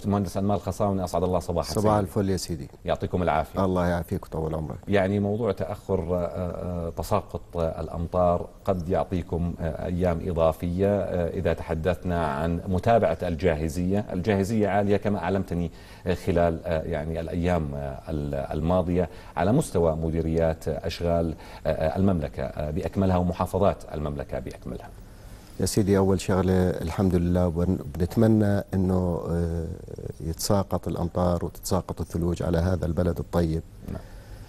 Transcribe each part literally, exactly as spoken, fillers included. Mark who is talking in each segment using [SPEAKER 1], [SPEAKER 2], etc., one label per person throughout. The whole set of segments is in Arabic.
[SPEAKER 1] المهندس أنمار الخصاوني، أسعد الله صباحك.
[SPEAKER 2] صباح الفل يا سيدي.
[SPEAKER 1] يعطيكم العافية.
[SPEAKER 2] الله يعافيك ويطول عمرك.
[SPEAKER 1] يعني موضوع تأخر تساقط الأمطار قد يعطيكم أيام إضافية إذا تحدثنا عن متابعة الجاهزية. الجاهزية عالية كما أعلمتني خلال يعني الأيام الماضية على مستوى مديريات أشغال المملكة بأكملها ومحافظات المملكة بأكملها.
[SPEAKER 2] يا سيدي، أول شغلة الحمد لله بنتمنى أنه يتساقط الأمطار وتتساقط الثلوج على هذا البلد الطيب. نعم.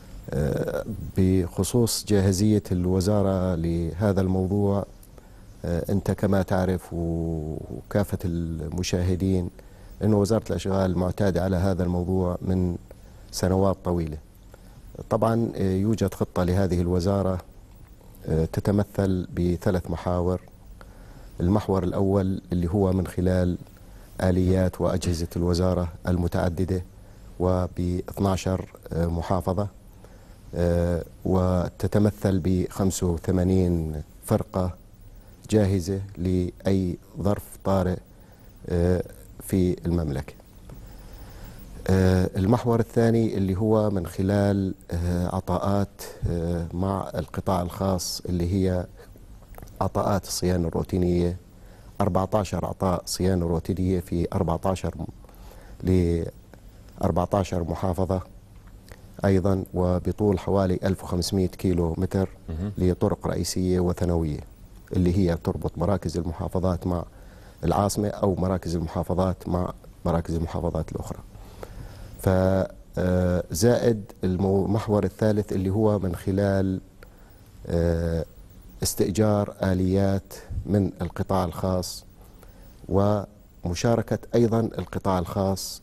[SPEAKER 2] بخصوص جاهزية الوزارة لهذا الموضوع، أنت كما تعرف وكافة المشاهدين أن وزارة الأشغال معتادة على هذا الموضوع من سنوات طويلة. طبعا يوجد خطة لهذه الوزارة تتمثل بثلاث محاور. المحور الأول اللي هو من خلال آليات وأجهزة الوزارة المتعددة وب اثني عشر محافظة، وتتمثل ب خمسة وثمانين فرقة جاهزة لأي ظرف طارئ في المملكة. المحور الثاني اللي هو من خلال عطاءات مع القطاع الخاص، اللي هي عطاءات الصيانة الروتينية، أربعة عشر عطاء صيانة روتينية في أربعة عشر ل أربعة عشر محافظة أيضا، وبطول حوالي ألف وخمسمئة كيلو متر لطرق رئيسية وثانوية، اللي هي تربط مراكز المحافظات مع العاصمة أو مراكز المحافظات مع مراكز المحافظات الأخرى. فزائد المحور الثالث اللي هو من خلال استئجار آليات من القطاع الخاص ومشاركة أيضا القطاع الخاص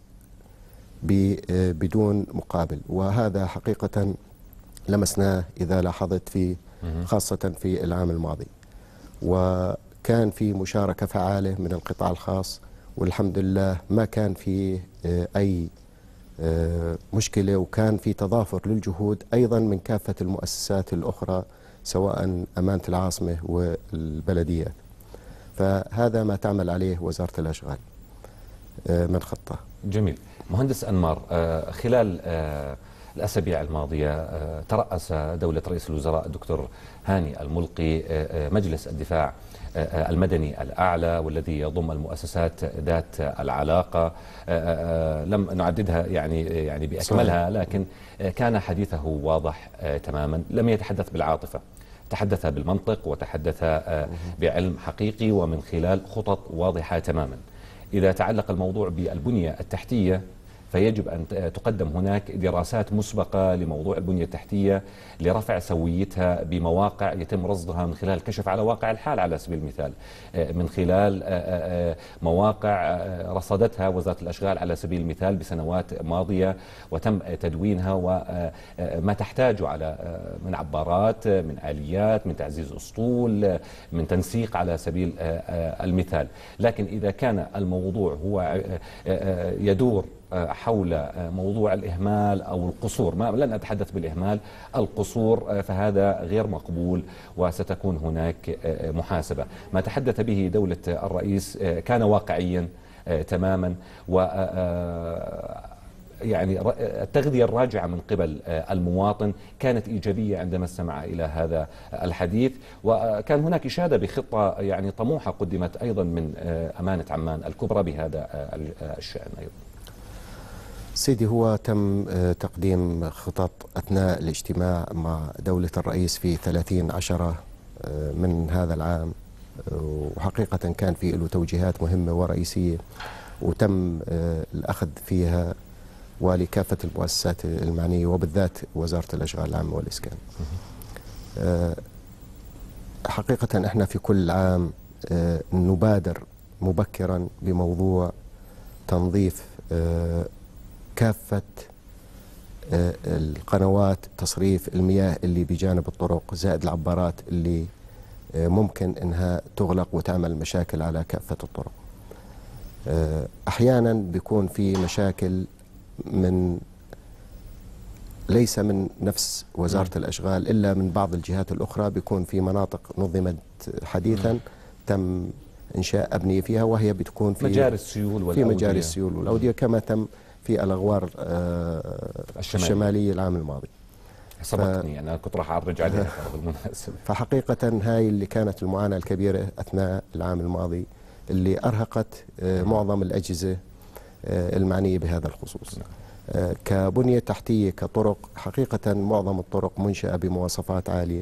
[SPEAKER 2] بدون مقابل، وهذا حقيقة لمسناه إذا لاحظت في خاصة في العام الماضي، وكان في مشاركة فعالة من القطاع الخاص، والحمد لله ما كان في أي مشكلة، وكان في تضافر للجهود أيضا من كافة المؤسسات الأخرى سواء أمانة العاصمة والبلديات. فهذا ما تعمل عليه وزارة الأشغال من خطة.
[SPEAKER 1] جميل. مهندس أنمار، خلال الأسابيع الماضية ترأس دولة رئيس الوزراء الدكتور هاني الملقي مجلس الدفاع المدني الأعلى، والذي يضم المؤسسات ذات العلاقة. لم نعددها يعني يعني بأكملها، لكن كان حديثه واضح تماما، لم يتحدث بالعاطفة، تحدث بالمنطق وتحدث بعلم حقيقي ومن خلال خطط واضحة تماما. إذا تعلق الموضوع بالبنية التحتية فيجب أن تقدم هناك دراسات مسبقة لموضوع البنية التحتية لرفع سويتها بمواقع يتم رصدها من خلال الكشف على واقع الحال، على سبيل المثال من خلال مواقع رصدتها وزارة الأشغال على سبيل المثال بسنوات ماضية وتم تدوينها، وما تحتاجه على من عبارات، من آليات، من تعزيز أسطول، من تنسيق على سبيل المثال. لكن إذا كان الموضوع هو يدور حول موضوع الإهمال أو القصور، ما لن أتحدث بالإهمال، القصور، فهذا غير مقبول وستكون هناك محاسبة. ما تحدث به دولة الرئيس كان واقعيا تماما، و يعني التغذية الراجعة من قبل المواطن كانت إيجابية عندما استمع إلى هذا الحديث، وكان هناك إشادة بخطة يعني طموحة قدمت أيضا من أمانة عمان الكبرى بهذا الشأن أيضا.
[SPEAKER 2] سيدي، هو تم تقديم خطط أثناء الاجتماع مع دولة الرئيس في ثلاثين عشرة من هذا العام، وحقيقة كان في له توجيهات مهمة ورئيسية وتم الأخذ فيها ولكافة المؤسسات المعنية وبالذات وزارة الأشغال العامة والإسكان. حقيقة احنا في كل عام نبادر مبكرا بموضوع تنظيف كافة القنوات تصريف المياه اللي بجانب الطرق، زائد العبارات اللي ممكن انها تغلق وتعمل مشاكل على كافة الطرق. احيانا بيكون في مشاكل من ليس من نفس وزارة الأشغال إلا من بعض الجهات الأخرى، بيكون في مناطق نظمت حديثا تم إنشاء أبنية فيها، وهي بتكون في
[SPEAKER 1] مجاري السيول والأودية،
[SPEAKER 2] في مجاري السيول والأودية كما تم في الأغوار الشمالية, الشمالية العام الماضي.
[SPEAKER 1] سبقتني ف... أنا كنت راح أرجع عليها بالمناسبة.
[SPEAKER 2] فحقيقة هاي اللي كانت المعاناة الكبيرة أثناء العام الماضي اللي أرهقت معظم الأجهزة المعنية بهذا الخصوص. كبنية تحتية كطرق، حقيقة معظم الطرق منشأة بمواصفات عالية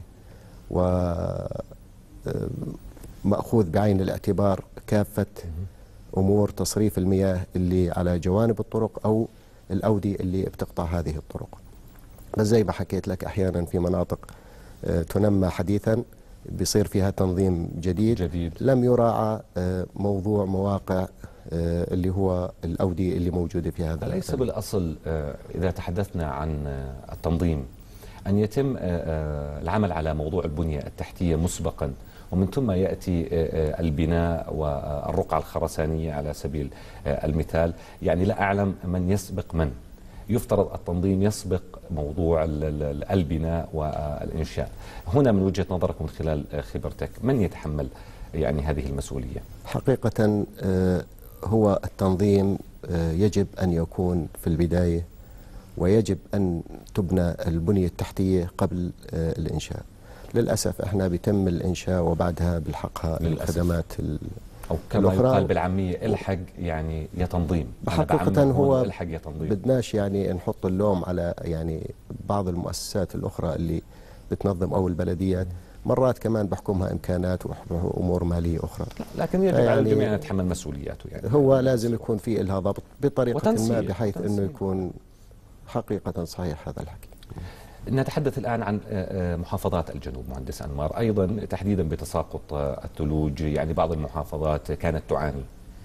[SPEAKER 2] ومأخوذ بعين الاعتبار كافة أمور تصريف المياه اللي على جوانب الطرق أو الأودية اللي بتقطع هذه الطرق. بس زي ما حكيت لك أحيانا في مناطق تنمى حديثا بيصير فيها تنظيم جديد, جديد. لم يراعى موضوع مواقع اللي هو الأودية اللي موجودة في هذا.
[SPEAKER 1] أليس بالأصل إذا تحدثنا عن التنظيم أن يتم العمل على موضوع البنية التحتية مسبقا، ومن ثم يأتي البناء والرقعة الخرسانية على سبيل المثال؟ يعني لا أعلم من يسبق من. يفترض التنظيم يسبق موضوع البناء والإنشاء. هنا من وجهة نظرك من خلال خبرتك من يتحمل يعني هذه المسؤولية؟
[SPEAKER 2] حقيقة هو التنظيم يجب أن يكون في البداية، ويجب أن تبنى البنية التحتية قبل الإنشاء. للأسف احنا بيتم الإنشاء وبعدها بلحقها الخدمات
[SPEAKER 1] أو كما يقال بالعامية الحق يعني يا تنظيم.
[SPEAKER 2] حقيقة هو
[SPEAKER 1] الحق يا تنظيم.
[SPEAKER 2] بدناش يعني نحط اللوم على يعني بعض المؤسسات الأخرى اللي بتنظم أو البلديات، مرات كمان بحكمها إمكانات وأمور مالية أخرى،
[SPEAKER 1] لكن يجب يعني على الجميع أن يتحمل مسؤولياته. يعني
[SPEAKER 2] هو لازم يكون في إلها ضبط بطريقة ما بحيث أنه يكون حقيقة صحيح هذا الحكي.
[SPEAKER 1] نتحدث الآن عن محافظات الجنوب مهندس أنمار، أيضا تحديدا بتساقط الثلوج. يعني بعض المحافظات كانت تعاني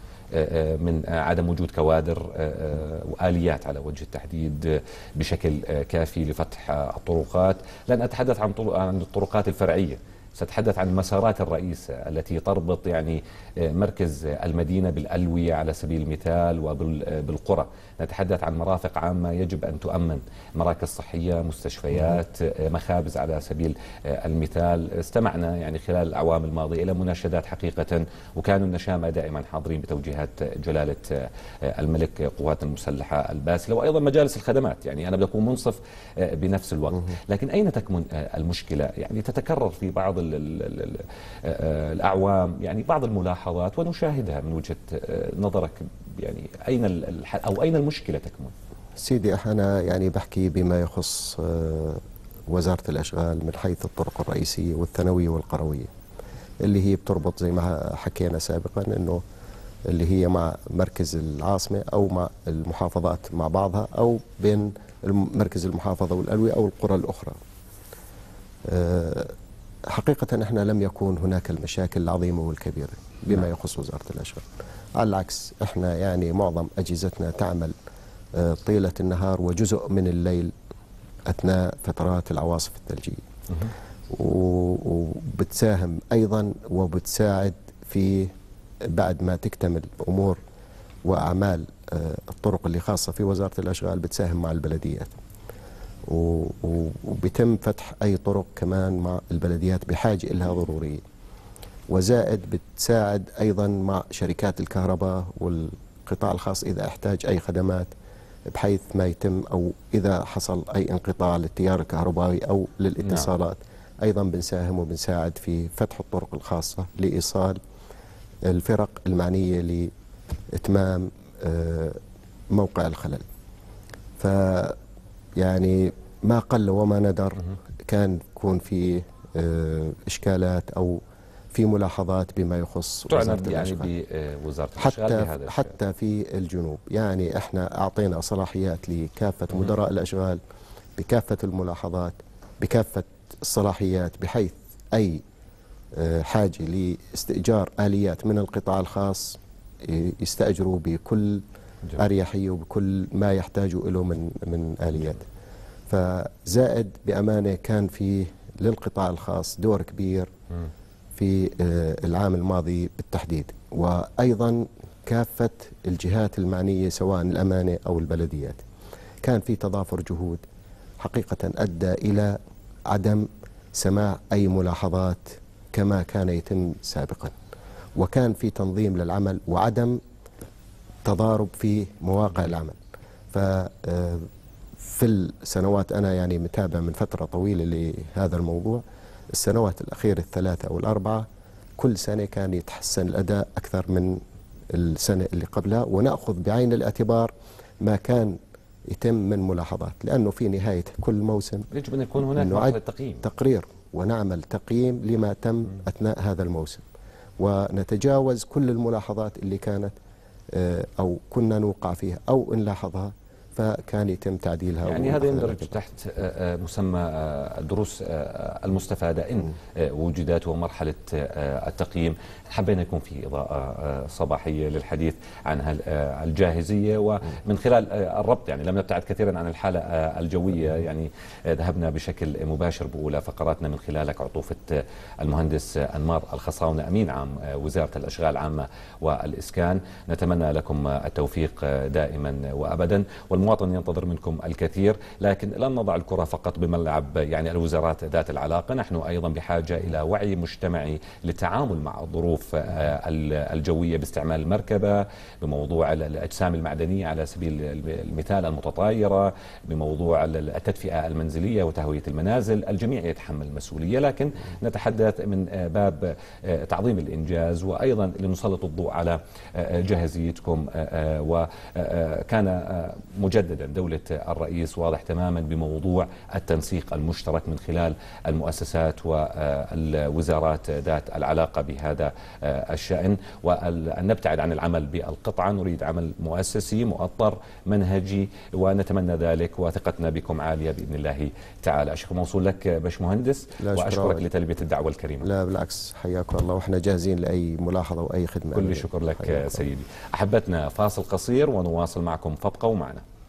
[SPEAKER 1] من عدم وجود كوادر وآليات على وجه التحديد بشكل كافي لفتح الطرقات. لن أتحدث عن عن الطرقات الفرعية، سأتحدث عن مسارات الرئيسة التي تربط يعني مركز المدينة بالألوية على سبيل المثال وبالقرى. نتحدث عن مرافق عامة يجب أن تؤمن، مراكز صحية، مستشفيات، مخابز على سبيل المثال. استمعنا يعني خلال الأعوام الماضية إلى مناشدات حقيقة، وكانوا النشامة دائما حاضرين بتوجيهات جلالة الملك قوات المسلحة الباسلة، وأيضا مجالس الخدمات. يعني أنا بدي أكون منصف بنفس الوقت، لكن أين تكمن المشكلة؟ يعني تتكرر في بعض ال ال ال الأعوام يعني بعض الملاحظات ونشاهدها. من وجهة نظرك يعني أين الحل أو أين المشكلة تكمن؟
[SPEAKER 2] سيدي أنا يعني بحكي بما يخص وزارة الأشغال من حيث الطرق الرئيسية والثانوية والقروية اللي هي بتربط زي ما حكينا سابقا أنه اللي هي مع مركز العاصمة أو مع المحافظات مع بعضها أو بين مركز المحافظة والألوية أو القرى الأخرى. حقيقة احنا لم يكون هناك المشاكل العظيمة والكبيرة بما يخص وزارة الأشغال. على العكس احنا يعني معظم أجهزتنا تعمل طيلة النهار وجزء من الليل أثناء فترات العواصف الثلجية، وبتساهم أيضا وبتساعد في بعد ما تكتمل أمور وأعمال الطرق اللي خاصة في وزارة الأشغال بتساهم مع البلديات، وبيتم فتح أي طرق كمان مع البلديات بحاجة إلها ضرورية، وزائد بتساعد أيضا مع شركات الكهرباء والقطاع الخاص إذا احتاج أي خدمات بحيث ما يتم أو إذا حصل أي انقطاع للتيار الكهربائي أو للاتصالات. نعم. أيضا بنساهم وبنساعد في فتح الطرق الخاصة لإيصال الفرق المعنية لإتمام موقع الخلل. ف يعني ما قل وما ندر كان يكون في إشكالات أو في ملاحظات بما يخص وزارة الأشغال.
[SPEAKER 1] يعني بوزارة الأشغال
[SPEAKER 2] حتى, حتى في الجنوب يعني احنا أعطينا صلاحيات لكافة مدراء الأشغال بكافة الملاحظات بكافة الصلاحيات، بحيث أي حاجة لاستئجار آليات من القطاع الخاص يستأجروا بكل أريحية وبكل ما يحتاجوا له من من آليات. فزائد بأمانة كان في للقطاع الخاص دور كبير في العام الماضي بالتحديد، وأيضا كافة الجهات المعنية سواء الأمانة أو البلديات. كان في تضافر جهود حقيقة أدى إلى عدم سماع أي ملاحظات كما كان يتم سابقا، وكان في تنظيم للعمل وعدم تضارب في مواقع العمل. ففي السنوات أنا يعني متابع من فترة طويلة لهذا الموضوع، السنوات الأخيرة الثلاثة أو الأربعة كل سنة كان يتحسن الأداء أكثر من السنة اللي قبلها، ونأخذ بعين الاعتبار ما كان يتم من ملاحظات، لأنه في نهاية كل موسم
[SPEAKER 1] يجب أن يكون هناك مرحلة تقييم
[SPEAKER 2] تقرير ونعمل تقييم لما تم أثناء هذا الموسم، ونتجاوز كل الملاحظات اللي كانت أو كنا نوقع فيها أو نلاحظها فكان يتم تعديلها.
[SPEAKER 1] يعني هذا يندرج تحت مسمى الدروس المستفادة إن وجدت ومرحلة التقييم. حبينا يكون في إضاءة صباحية للحديث عن الجاهزية، ومن خلال الربط يعني لم نبتعد كثيرا عن الحالة الجوية، يعني ذهبنا بشكل مباشر بأولى فقراتنا من خلالك عطوفة المهندس أنمار الخصاونة أمين عام وزارة الأشغال العامة والإسكان. نتمنى لكم التوفيق دائما وأبدا، والمواطن ينتظر منكم الكثير، لكن لن نضع الكرة فقط بملعب يعني الوزارات ذات العلاقة، نحن أيضا بحاجة إلى وعي مجتمعي للتعامل مع الظروف الجوية باستعمال المركبة، بموضوع الأجسام المعدنية على سبيل المثال المتطايرة، بموضوع التدفئة المنزلية وتهوية المنازل. الجميع يتحمل المسؤولية، لكن نتحدث من باب تعظيم الإنجاز وأيضا لنسلط الضوء على جاهزيتكم. وكان مجددا دولة الرئيس واضح تماما بموضوع التنسيق المشترك من خلال المؤسسات والوزارات ذات العلاقة بهذا الشأن، وأن نبتعد عن العمل بالقطعة، نريد عمل مؤسسي مؤطر منهجي، ونتمنى ذلك وثقتنا بكم عالية بإذن الله تعالى. أشكر موصول لك باش مهندس، وأشكرك لتلبية الدعوة الكريمة.
[SPEAKER 2] لا بالعكس، حياكم الله، وإحنا جاهزين لأي ملاحظة وأي خدمة.
[SPEAKER 1] كل شكر لك سيدي. أحبتنا فاصل قصير ونواصل معكم، فابقوا معنا.